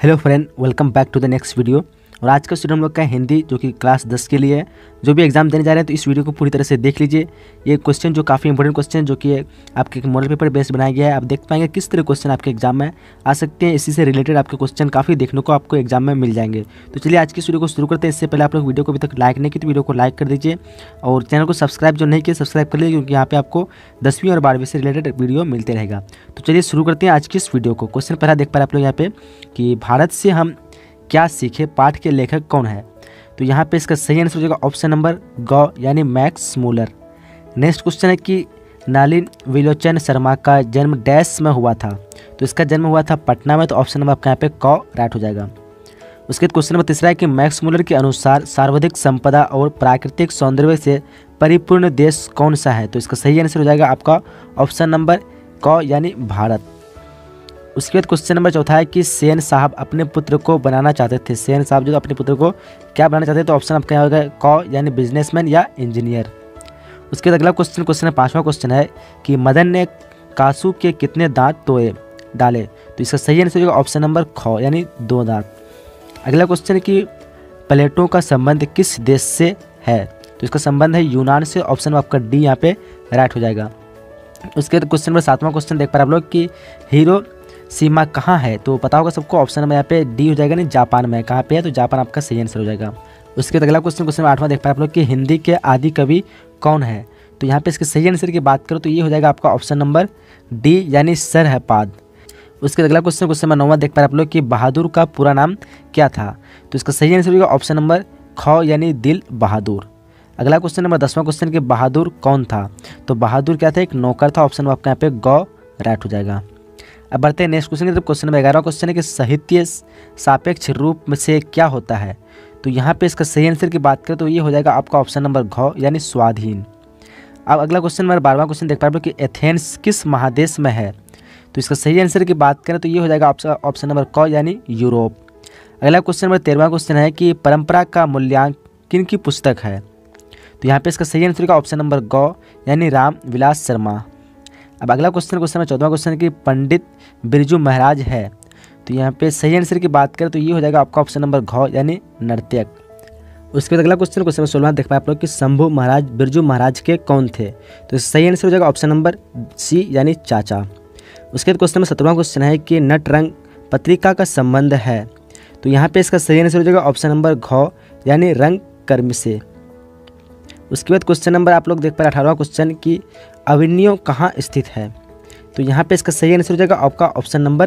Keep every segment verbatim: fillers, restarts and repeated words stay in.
Hello friend, welcome back to the next video. और आज का स्टूडेंट हम लोग का है हिंदी, जो कि क्लास दस के लिए है। जो भी एग्जाम देने जा रहे हैं तो इस वीडियो को पूरी तरह से देख लीजिए। ये क्वेश्चन जो काफ़ी इंपॉर्टेंट क्वेश्चन, जो कि आपके मॉडल पेपर बेस्ड बनाया गया है। आप देख पाएंगे किस तरह क्वेश्चन आपके एग्जाम में आ सकते हैं। इसी से रिलेटेड आपके क्वेश्चन काफ़ी देखने को आपको एग्जाम में मिल जाएंगे। तो चलिए आज की वीडियो को शुरू करते हैं। इससे पहले आप लोग वीडियो को अभी तक लाइक नहीं की तो वीडियो को लाइक कर दीजिए, और चैनल को सब्सक्राइब जो नहीं किया सब्सक्राइब कर लीजिए, क्योंकि यहाँ पे आपको दसवीं और बारहवीं से रिलेटेड वीडियो मिलते रहेगा। तो चलिए शुरू करते हैं आज की इस वीडियो को। क्वेश्चन पहला देख पा रहे आप लोग यहाँ पे कि भारत से हम क्या सीखे पाठ के लेखक कौन है। तो यहाँ पे इसका सही आंसर हो जाएगा ऑप्शन नंबर गौ, यानी मैक्स मूलर। नेक्स्ट क्वेश्चन है कि नलिन विलोचन शर्मा का जन्म डैश में हुआ था। तो इसका जन्म हुआ था पटना में, तो ऑप्शन नंबर आपका यहाँ पे क राइट हो जाएगा। उसके बाद क्वेश्चन नंबर तीसरा है कि मैक्स मूलर के अनुसार सर्वाधिक संपदा और प्राकृतिक सौंदर्य से परिपूर्ण देश कौन सा है। तो इसका सही आंसर हो जाएगा आपका ऑप्शन नंबर क, यानी भारत। उसके बाद क्वेश्चन नंबर चौथा है कि सेन साहब अपने पुत्र को बनाना चाहते थे। सेन साहब जो अपने पुत्र को क्या बनाना चाहते थे, तो ऑप्शन आपका यहाँ होगा क, यानी बिजनेसमैन या इंजीनियर। उसके बाद अगला क्वेश्चन क्वेश्चन पांचवा क्वेश्चन है कि मदन ने कासू के कितने दांत तोड़े डाले। तो इसका सही आंसर होगा ऑप्शन नंबर ख, यानी दो दांत। अगला क्वेश्चन है कि प्लेटो का संबंध किस देश से है। तो इसका संबंध है यूनान से, ऑप्शन आपका डी यहाँ पे राइट हो जाएगा। उसके बाद क्वेश्चन नंबर सातवां क्वेश्चन देख पा रहे आप लोग कि हीरो सीमा कहाँ है। तो पता होगा सबको, ऑप्शन नंबर यहाँ पे डी हो जाएगा, नहीं जापान में। कहाँ पे है, तो जापान आपका सही आंसर हो जाएगा। उसके बाद अगला क्वेश्चन क्वेश्चन आठवां देख पा रहे आप लोग कि हिंदी के आदि कवि कौन है। तो यहाँ पे इसके सही आंसर की बात करो तो ये हो जाएगा आपका ऑप्शन नंबर डी, यानी सरहपाद। उसके बाद अगला क्वेश्चन क्वेश्चन नंबर नौवां देख पा रहे आप लोग कि बहादुर का पूरा नाम क्या था। तो इसका सही आंसर होगा ऑप्शन नंबर ख, यानी दिल बहादुर। अगला क्वेश्चन नंबर दसवां क्वेश्चन कि बहादुर कौन था। तो बहादुर क्या था, एक नौकर था, ऑप्शन आपका यहाँ पे ग राइट हो जाएगा। अब बढ़ते हैं नेक्स्ट क्वेश्चन की तरफ। क्वेश्चन नंबर ग्यारहवां क्वेश्चन है कि साहित्य सापेक्ष रूप में से क्या होता है। तो यहाँ पे इसका सही आंसर की बात करें तो ये हो जाएगा आपका ऑप्शन नंबर घ, यानी स्वाधीन। अब अगला क्वेश्चन नंबर बारहवां क्वेश्चन देख पा रहे हो कि एथेंस किस महादेश में है। तो इसका सही आंसर की बात करें तो ये हो जाएगा ऑप्शन नंबर क, यानी यूरोप। अगला क्वेश्चन नंबर तेरहवां क्वेश्चन है कि परंपरा का मूल्यांकन की पुस्तक है। तो यहाँ पे इसका सही आंसर का ऑप्शन नंबर ग, यानी राम विलास शर्मा। अब अगला क्वेश्चन क्वेश्चन नंबर चौदहवां क्वेश्चन कि पंडित बिरजू महाराज है। तो यहाँ पे सही आंसर की बात करें तो ये हो जाएगा आपका ऑप्शन नंबर घ, यानी नर्तक। उसके बाद अगला क्वेश्चन क्वेश्चन नंबर सोलहवां देख पाए आप लोग कि शंभू महाराज बिरजू महाराज के कौन थे। तो सही आंसर हो जाएगा ऑप्शन नंबर सी, यानी चाचा। उसके बाद क्वेश्चन नंबर सत्रहवां क्वेश्चन है कि नटरंग पत्रिका का संबंध है। तो यहाँ पे इसका सही आंसर हो जाएगा ऑप्शन नंबर घ, यानी रंग कर्मी से। उसके बाद क्वेश्चन नंबर आप लोग देख पा रहे अठारहवां क्वेश्चन की अविन्यो कहाँ स्थित है। तो यहाँ पे इसका सही आंसर हो जाएगा आपका ऑप्शन नंबर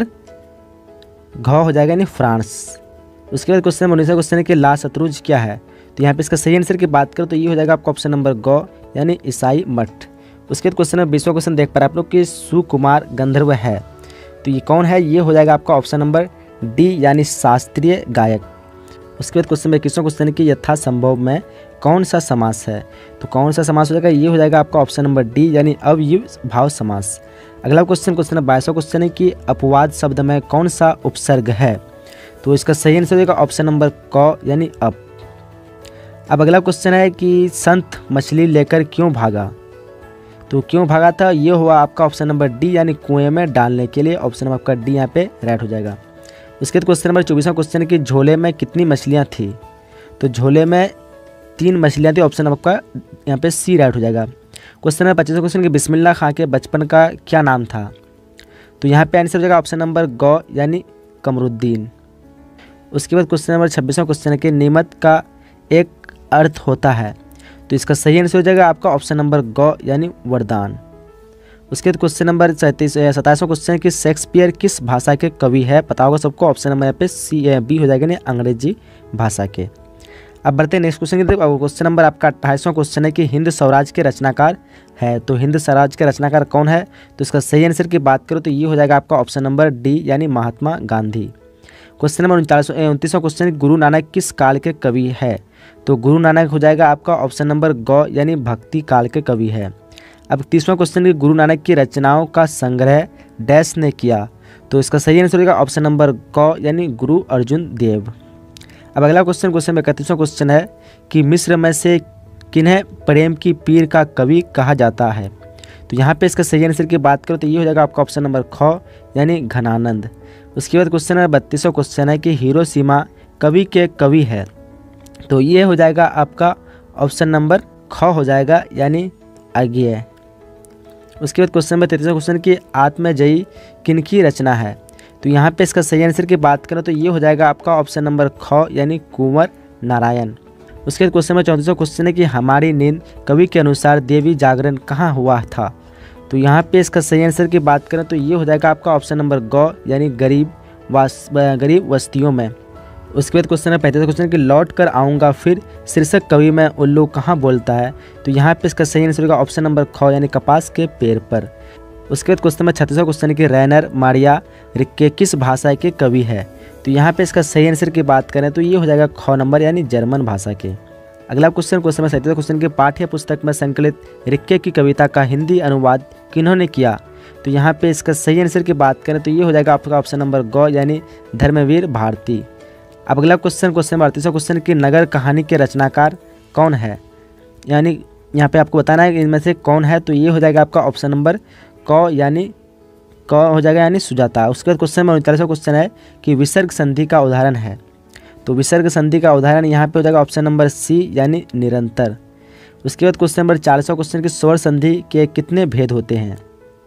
घ हो जाएगा, यानी फ्रांस। उसके बाद क्वेश्चन नंबर उन्नीसवां क्वेश्चन है कि ला शत्रुंज क्या है। तो यहाँ पे इसका सही आंसर की बात करो तो ये हो जाएगा आपका ऑप्शन नंबर ग, यानी ईसाई मठ। उसके बाद क्वेश्चन नंबर बीसवां क्वेश्चन देख पा रहे आप लोग कि सुकुमार गंधर्व है। तो ये कौन है, ये हो जाएगा आपका ऑप्शन नंबर डी, यानी शास्त्रीय गायक। उसके बाद क्वेश्चन में इक्कीसवां क्वेश्चन है कि यथासंभव में कौन सा समास है। तो कौन सा समास हो जाएगा, ये हो जाएगा आपका ऑप्शन नंबर डी, यानी अव्ययी भाव समास। अगला क्वेश्चन क्वेश्चन नंबर बाईसवां क्वेश्चन है कि अपवाद शब्द में कौन सा उपसर्ग है। तो इसका सही आंसर हो जाएगा ऑप्शन नंबर क, यानी अप। अब अगला क्वेश्चन है कि संत मछली लेकर क्यों भागा। तो क्यों भागा था, ये हुआ आपका ऑप्शन नंबर डी, यानी कुएं में डालने के लिए। ऑप्शन नंबर आपका डी यहाँ पे राइट हो जाएगा। उसके बाद क्वेश्चन नंबर चौबीसवां क्वेश्चन है कि झोले में कितनी मछलियाँ थी। तो झोले में तीन मछलियाँ थी, ऑप्शन आपका यहाँ पे सी राइट हो जाएगा। क्वेश्चन नंबर पच्चीसवां क्वेश्चन कि बिस्मिल्लाह खां के बचपन का क्या नाम था। तो यहाँ पे आंसर हो जाएगा ऑप्शन नंबर ग, यानी कमरुद्दीन। उसके बाद क्वेश्चन नंबर छब्बीसवां क्वेश्चन है कि नियमत का एक अर्थ होता है। तो इसका सही आंसर हो जाएगा आपका ऑप्शन नंबर ग, यानी वरदान। उसके बाद क्वेश्चन नंबर सैंतीस सत्ताईसवां क्वेश्चन है कि शेक्सपियर किस भाषा के कवि है। पता होगा सबको, ऑप्शन नंबर यहाँ पे सी बी हो जाएगा, यानी अंग्रेजी भाषा के। अब बढ़ते हैं नेक्स्ट क्वेश्चन की तरफ। क्वेश्चन नंबर आपका अट्ठाईसवां क्वेश्चन है कि हिंद स्वराज के रचनाकार है। तो हिंद स्वराज के रचनाकार कौन है। तो इसका सही आंसर की बात करो तो ये हो जाएगा आपका ऑप्शन नंबर डी, यानी महात्मा गांधी। क्वेश्चन नंबर उनचालीस उनतीसवां क्वेश्चन गुरु नानक किस काल के कवि है। तो गुरु नानक हो जाएगा आपका ऑप्शन नंबर ग, यानी भक्ति काल के कवि है। अब तीसवां क्वेश्चन कि गुरु नानक की रचनाओं का संग्रह डैश ने किया। तो इसका सही आंसर होगा ऑप्शन नंबर क, यानी गुरु अर्जुन देव। अब अगला क्वेश्चन क्वेश्चन में इकतीसवां क्वेश्चन है कि मिस्र में से किन्हें प्रेम की पीर का कवि कहा जाता है। तो यहाँ पे इसका सही आंसर की बात करो तो ये हो जाएगा आपका ऑप्शन नंबर ख, यानी घनानंद। उसके बाद क्वेश्चन नंबर बत्तीसवां क्वेश्चन है कि हिरोशिमा कवि के कवि है, तो ये हो जाएगा आपका ऑप्शन नंबर ख हो जाएगा, यानी अज्ञेय। उसके बाद क्वेश्चन नंबर तैंतीसवां क्वेश्चन की आत्मजयी किनकी रचना है, तो यहाँ पे इसका सही आंसर की बात करें तो ये हो जाएगा आपका ऑप्शन नंबर ख, यानी कुंवर नारायण। उसके बाद क्वेश्चन नंबर चौंतीसवां क्वेश्चन है कि हमारी नींद कवि के अनुसार देवी जागरण कहाँ हुआ था, तो यहाँ पे इसका सही आंसर की बात करें तो ये हो जाएगा आपका ऑप्शन नंबर ग, यानी गरीब वास गरीब बस्तियों में। उसके बाद क्वेश्चन है पैंतीसवां क्वेश्चन कि लौट कर आऊँगा फिर शीर्षक कवि में उल्लू कहाँ बोलता है, तो यहाँ पे इसका सही आंसर होगा ऑप्शन नंबर ख, यानी कपास के पेड़ पर। उसके बाद क्वेश्चन में छत्तीसवां क्वेश्चन कि रैनर मारिया रिक्के किस भाषा के कवि है, तो यहाँ पे इसका सही आंसर की बात करें तो ये हो जाएगा ख नंबर, यानी जर्मन भाषा के। अगला क्वेश्चन क्वेश्चन में सैंतीसवां क्वेश्चन की पाठ्य पुस्तक में संकलित रिक्के की कविता का हिंदी अनुवाद किन्होंने किया, तो यहाँ पे इसका सही आंसर की बात करें तो ये हो जाएगा आपका ऑप्शन नंबर ग, यानी धर्मवीर भारती। अब अगला क्वेश्चन क्वेश्चन अड़तीसवां क्वेश्चन की नगर कहानी के रचनाकार कौन है, यानी यहाँ पे आपको बताना है कि इनमें से कौन है, तो ये हो जाएगा आपका ऑप्शन नंबर क, यानी क हो जाएगा, यानी सुजाता। उसके बाद क्वेश्चन में उनतालीसवां क्वेश्चन है कि विसर्ग संधि का उदाहरण है, तो विसर्ग संधि का उदाहरण यहाँ पे हो जाएगा ऑप्शन नंबर सी, यानी निरंतर। उसके बाद क्वेश्चन नंबर चालीसवां क्वेश्चन की स्वर संधि के कितने भेद होते हैं,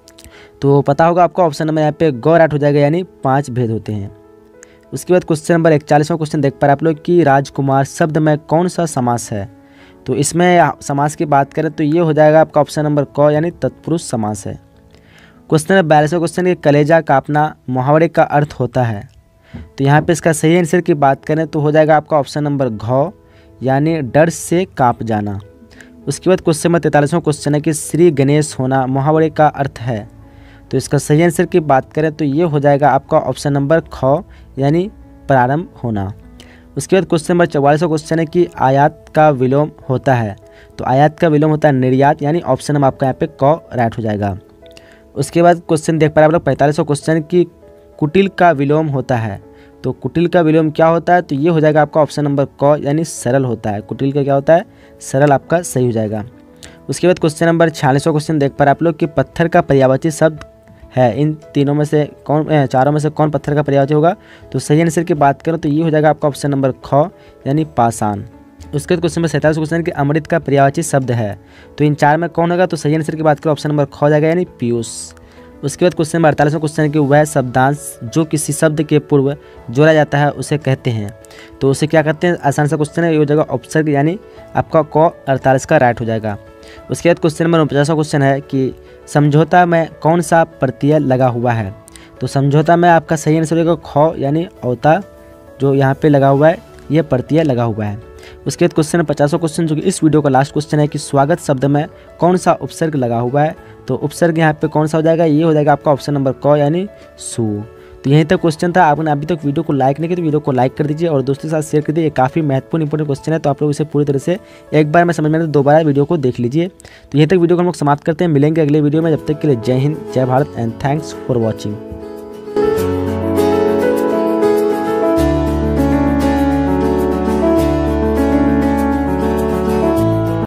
तो पता होगा आपको ऑप्शन नंबर यहाँ पे ग राइट हो जाएगा, यानी पाँच भेद होते हैं। उसके बाद क्वेश्चन नंबर इकतालीसवां क्वेश्चन देख पा रहे आप लोग कि राजकुमार शब्द में कौन सा समास है, तो इसमें समास की बात करें तो ये हो जाएगा आपका ऑप्शन नंबर क, यानी तत्पुरुष समास है। क्वेश्चन नंबर बयालीसवां क्वेश्चन के कलेजा कांपना मुहावरे का अर्थ होता है, तो यहाँ पे इसका सही आंसर की बात करें तो हो जाएगा आपका ऑप्शन नंबर घ, यानी डर से कांप जाना। उसके बाद क्वेश्चन नंबर तैंतालीसवां क्वेश्चन है कि श्री गणेश होना मुहावरे का अर्थ है, तो इसका सही आंसर की बात करें तो ये हो जाएगा आपका ऑप्शन नंबर ख, यानी प्रारंभ होना। उसके बाद क्वेश्चन नंबर चौवालीसवां क्वेश्चन है कि आयात का विलोम होता है, तो आयात का विलोम होता है निर्यात, यानी ऑप्शन नंबर आपका यहाँ पे क राइट हो जाएगा। उसके बाद क्वेश्चन देख पा रहे हैं आप लोग पैंतालीसवां क्वेश्चन की कुटिल का विलोम होता है, तो कुटिल का विलोम क्या होता है, तो ये हो जाएगा आपका ऑप्शन नंबर क, यानी सरल होता है। कुटिल का क्या होता है, सरल, आपका सही हो जाएगा। उसके बाद क्वेश्चन नंबर छियालीसवां क्वेश्चन देख पा रहे हैं आप लोग कि पत्थर का पर्यायवाची शब्द है, इन तीनों में से कौन चारों में से कौन पत्थर का पर्यायवाची होगा, तो सही आंसर की बात करो तो ये हो जाएगा आपका ऑप्शन नंबर ख, यानी पाषाण। उसके बाद क्वेश्चन में सैंतालीस क्वेश्चन कि अमृत का पर्यायवाची शब्द है, तो इन चार में कौन होगा, तो सही आंसर की बात करो ऑप्शन नंबर ख हो जाएगा, यानी पीयूष। उसके बाद क्वेश्चन नंबर अड़तालीसवां क्वेश्चन है कि वह शब्दांश जो किसी शब्द के पूर्व जोड़ा जाता है उसे कहते हैं, तो उसे क्या कहते हैं, आसान सा क्वेश्चन है, ये हो जाएगा उपसर्ग, यानी आपका क अड़तालीस का राइट हो जाएगा। उसके बाद क्वेश्चन नंबर उनपचासवां क्वेश्चन है कि समझौता में कौन सा प्रत्यय लगा हुआ है, तो समझौता में आपका सही आंसर होगा ख, यानी औता जो यहाँ पे लगा हुआ है, ये प्रत्यय लगा हुआ है। उसके बाद क्वेश्चन पचासवां क्वेश्चन जो कि इस वीडियो का लास्ट क्वेश्चन है कि स्वागत शब्द में कौन सा उपसर्ग लगा हुआ है, तो उपसर्ग यहाँ पे कौन सा हो जाएगा, ये हो जाएगा आपका ऑप्शन नंबर क, यानी सु। तो यहीं तक क्वेश्चन था। आपने अभी तक वीडियो को लाइक नहीं किया तो वीडियो को लाइक कर दीजिए और दोस्तों के साथ शेयर कर दीजिए। ये काफ़ी महत्वपूर्ण इंपॉर्टेंट क्वेश्चन है, तो आप लोग इसे पूरी तरह से एक बार में समझ में दोबारा वीडियो को देख लीजिए। तो यहीं तक वीडियो को हम लोग समाप्त करते हैं, मिलेंगे अगले वीडियो में। जब तक के लिए जय हिंद, जय Bharat and thanks for watching.